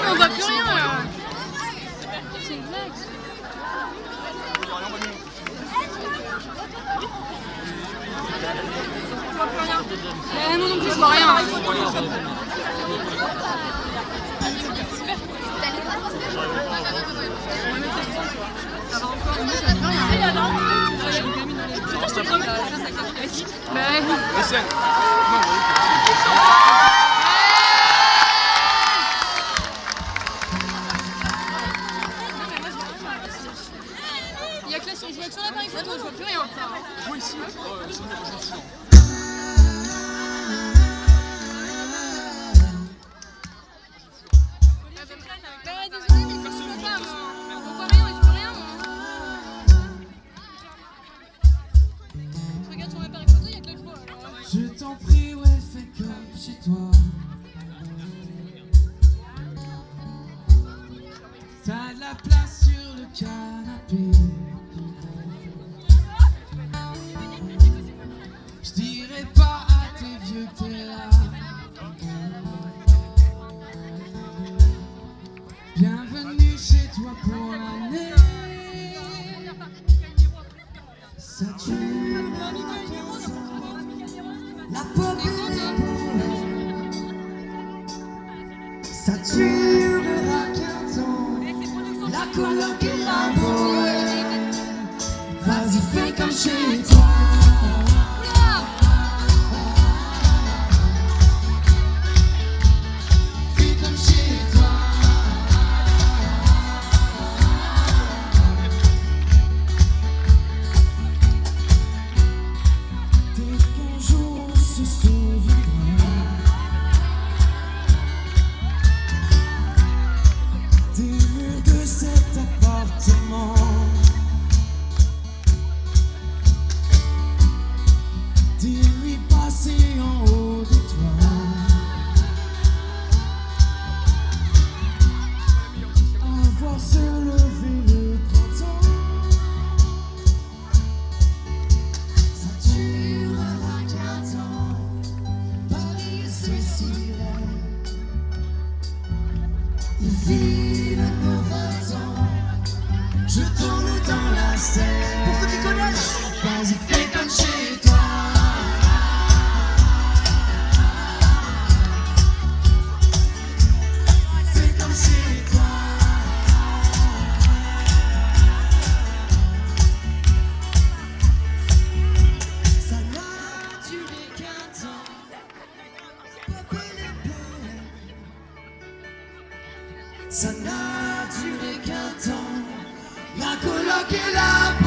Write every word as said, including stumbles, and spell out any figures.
mais on voit plus rien là. C'est une blague. Je vois plus rien. Eh, moi non plus, je vois rien. Ça va encore. Bah ouais. Il y a que là, si on joue avec sur l'appareil photo, je vois plus rien. Je vois ici. Bah désolé, mais ça se voit pas, moi. On voit rien, je vois rien, moi. Je regarde sur l'appareil photo, il y a que là que je vois. Alors... Je t'en prie, ouais, fais comme chez toi. T'as de la place sur le canapé. Je dirais pas à tes vieux que t'es là. Bienvenue chez toi pour l'année. Ça tue la pop et les ça durera qu'un temps. La coloc et la bohème. Vas-y, fais comme chez toi. Je tourne dans la scène. Pour ceux qui connaissent, vas-y, fais comme chez toi. Fais comme chez toi. Ça n'a duré qu'un temps. Ça n'a duré qu'un temps. La coloc et la